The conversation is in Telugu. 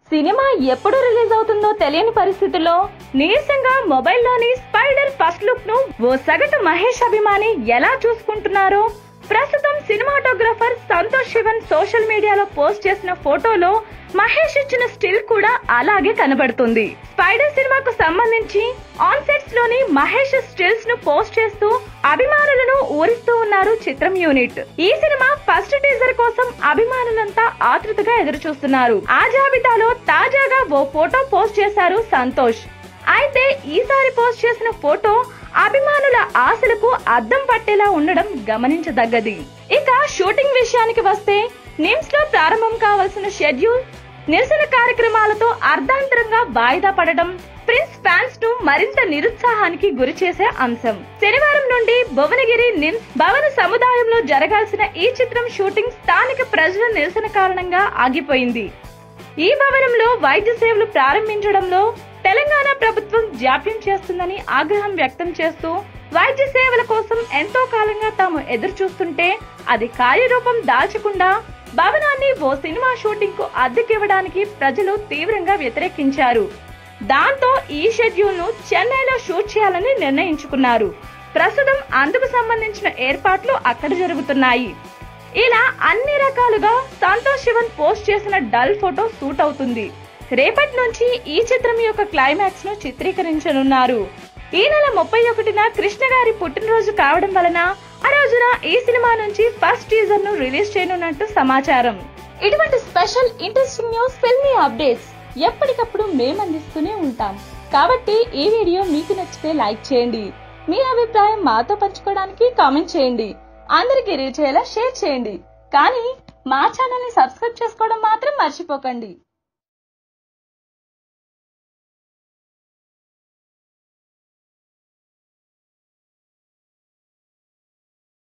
సినిమా ఎప్పుడు రిలీజ్ అవుతుందో తెలియని పరిస్థితుల్లో నీరసంగా మొబైల్లోని స్పైడర్ ఫస్ట్ లుక్ ను ఓ సగటు మహేష్ అభిమాని ఎలా చూసుకుంటున్నారో ప్రస్తుతం సినిమాటోగ్రాఫర్ సంతోష్ శివన్ సోషల్ మీడియాలో పోస్ట్ చేసిన ఫోటోలో మహేష్ ఇచ్చిన స్టిల్ కూడా అలాగే కనబడుతుంది. స్పైడర్ సినిమాకు సంబంధించి ఆన్ సెట్స్ లోని మహేష్ స్టిల్స్ ను పోస్ట్ చేస్తూ అభిమానులను ఊరిస్తూ ఉన్నారు చిత్రం యూనిట్. ఈ సినిమా ఫస్ట్ టీజర్ కోసం అభిమానులంతా ఆతృతగా ఎదురు చూస్తున్నారు. ఆ జాబితాలో తాజాగా ఓ ఫోటో పోస్ట్ చేశారు సంతోష్. అయితే ఈసారి పోస్ట్ చేసిన ఫోటో అభిమానుల ఆశలకు అద్దం పట్టేలా ఉండడం గమనించదగ్గది. ఇక షూటింగ్ విషయానికి వస్తే నిమ్స్ లో ప్రారంభం కావాల్సిన షెడ్యూల్ నిరసన కార్యక్రమాలతో అర్ధాంతరంగా వాయిదా పడడం ప్రిన్స్ ఫ్యాన్స్ ను మరింత నిరుత్సాహానికి గురి చేసే అంశం. శనివారం నుండి భువనగిరి నిమ్స్ భవన సముదాయంలో జరగాల్సిన ఈ చిత్రం షూటింగ్ స్థానిక ప్రజల నిరసన కారణంగా ఆగిపోయింది. ఈ భవనంలో వైద్య సేవలు ప్రారంభించడంలో తెలంగాణ ప్రభుత్వం జాప్యం చేస్తుందని ఆగ్రహం వ్యక్తం చేస్తూ వైద్య సేవల కోసం ఎంతో కాలంగా తాము ఎదురు చూస్తుంటే అది కార్యరూపం దాల్చకుండా భవనాన్ని ఓ సినిమా షూటింగ్ కు అద్దెకివ్వడానికి ప్రజలు తీవ్రంగా వ్యతిరేకించారు. దాంతో ఈ షెడ్యూల్ ను చెన్నైలో షూట్ చేయాలని నిర్ణయించుకున్నారు. ప్రస్తుతం అందుకు సంబంధించిన ఏర్పాట్లు అక్కడ జరుగుతున్నాయి. ఇలా అన్ని రకాలుగా సంతోష్ శివన్ పోస్ట్ చేసిన డల్ ఫోటో సూట్ అవుతుంది. రేపటి నుంచి ఈ చిత్రం యొక్క క్లైమాక్స్ ను చిత్రీకరించనున్నారు. ఈ నెల 31న కృష్ణ గారి పుట్టినరోజు కావడం వలన ఆ రోజున ఈ సినిమా నుంచి ఫస్ట్ టీజర్ ను రిలీజ్ చేయనున్నట్టు సమాచారం. ఇటువంటి special interesting news, filmy updates ఎప్పటికప్పుడు మేము అందిస్తూనే ఉంటాం. కాబట్టి ఈ వీడియో మీకు నచ్చితే లైక్ చేయండి. మీ అభిప్రాయం మాతో పంచుకోవడానికి కామెంట్ చేయండి. అందరికీ రీచ్ అయ్యేలా షేర్ చేయండి. కానీ మా ఛానల్ ని సబ్స్క్రైబ్ చేసుకోవడం మాత్రం మర్చిపోకండి.